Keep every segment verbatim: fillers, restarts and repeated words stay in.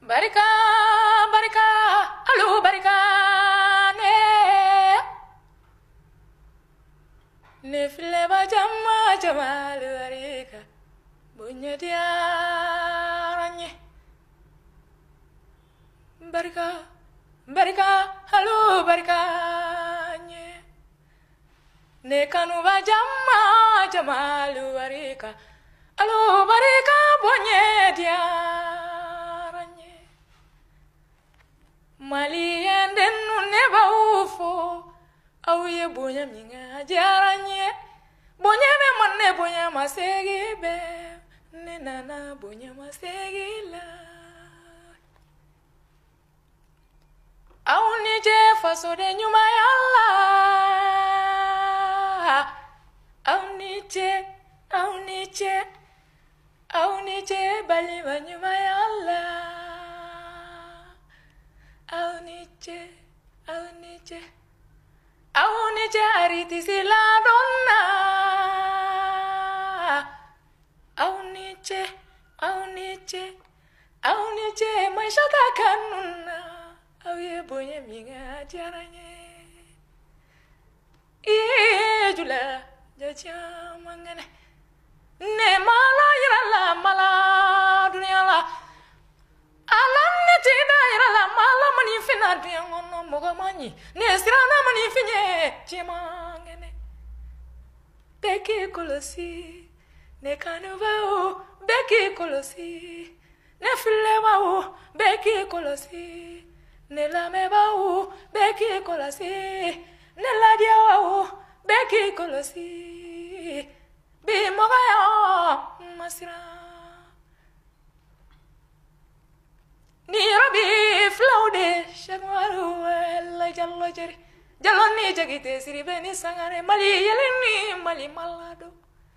Barika, barika, allo barika ne. Ne fileba jama jamal barika, bunya diaranye. Barika, barika, allo barika ne. Ne kanuba jama jamal barika, allo barika bunya diaranye. Malien den ne ba ufo auye bonya minga jaranye bonya me manne bonya masegi be ne nana bonya masegi la auni je faso de nyuma yalla auni je auni je auni je bali nyuma yalla Auniche, auniche, auniche ariti si la donna. Auniche, auniche, auniche maishata kanuna. Auye boye minga jaranye. Iye jula jaja mangane. Ne mala irala mala dunia la. Alanne tina irala mala mani fina dunia ngono moga mani. Ne sirana mani finye chimangene. Beki kolosi ne kanuvao beki kolosi ne filewao beki kolosi ne lamebao beki kolosi ne ladiao beki kolosi bi mogaya masira. Ni rabi flaude shagwaru la jallo jari jallo ni jagite siri beni sangare mali yeleni mali malado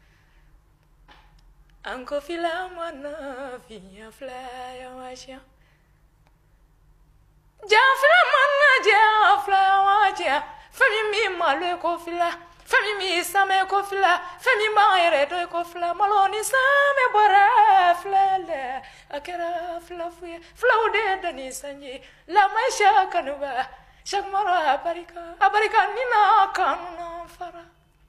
anko fila mana fiya flaya washa ja fila mana ja flaya washa fami mi malo ko fila fami mi same ko fila fami ma ere do ko fila maloni same bora flele akera flafuye flaude dani sanyi la maisha kanuba shagmara abarika abarika nina kanuna fara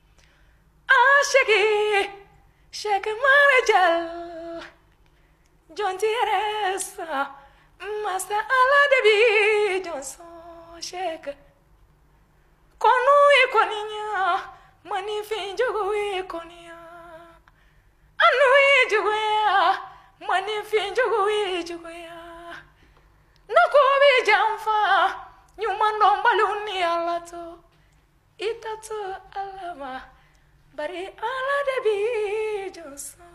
ashegi shek marajal jonti resa masa ala debi jonson shek konu ikoninya mani finjogo ikonia anu ijugoya mani finjogo ijugoya noko bi jamfa nyumando baluni alato itato alama bari ala debi jonson